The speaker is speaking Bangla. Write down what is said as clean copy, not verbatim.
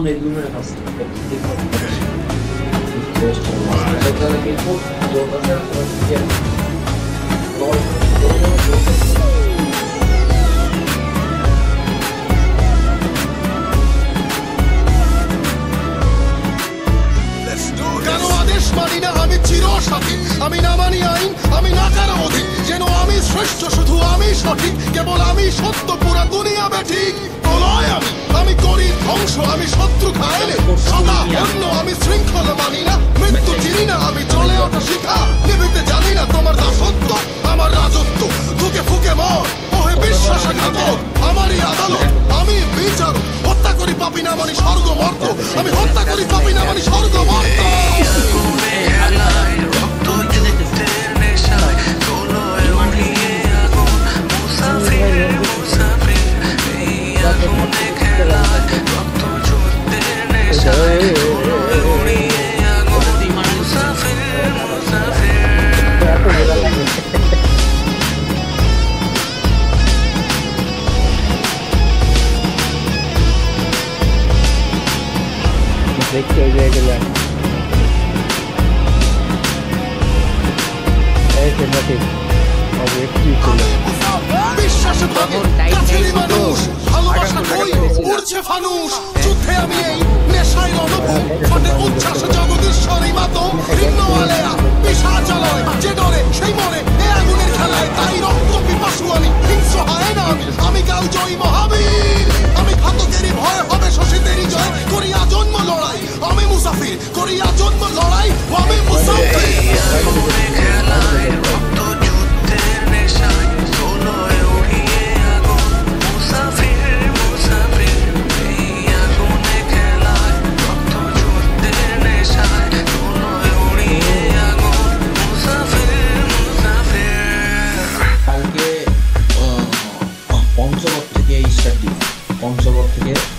medyumy nas takich to jeszcze raz. Tak dalej do teraz আমি চিরসাথী, আমি না মানি আইন, আমি না কারো অধীন, যেন আমি শ্রেষ্ঠ, শুধু আমি সঠিক, কেবল আমি সত্য, পুরা দুনিয়া বেঠিক। প্রলয় আমি করি ধ্বংস, আমি শত্রু খাইলে সদা অন্য, আমি শৃঙ্খলা মানি না, মৃত্যু চিনি না, আমি চলে ওঠা শিখা, নিভিতে জানি না তোমার দাসত্ব, আমার রাজত্ব, ফুকে ফুকে মর ওহে বিশ্বাসঘাতক, আমারই আদালত, আমি বিচার, হত্যা করি পাপি না মানি স্বর্গ মর্ত, আমি হত্যা করি পাপি না মানি স্বর্গ মর্ত। দেখতে হয়ে গেলেন এই সেটাতে বিশ্বাস ভাগে কাছেরই মানুষ, ভালোবাসা কই উড়ছে ফানুষ, যুদ্ধে আমি এই নেশায় রণভূম, ফটে উচ্ছ্বাস জগদীশ্বরী মাতম, ভিন্ন আলেয়া পিশাচালয়, যে ডরে সেই মরে এ আগুনের খেলায়, তাই রক্ত পিপাসু আমি, হিংস্র হয় না আমি কাল জয়ী মহাবীর, আমি ঘাতকেরই ভয় হবে শশীদেরই জয়, করিয়া জন্ম লড়াই, আমি মুসাফির, করিয়া জন্ম লড়াই, আমি মুসাফির। পঞ্চগড় থেকে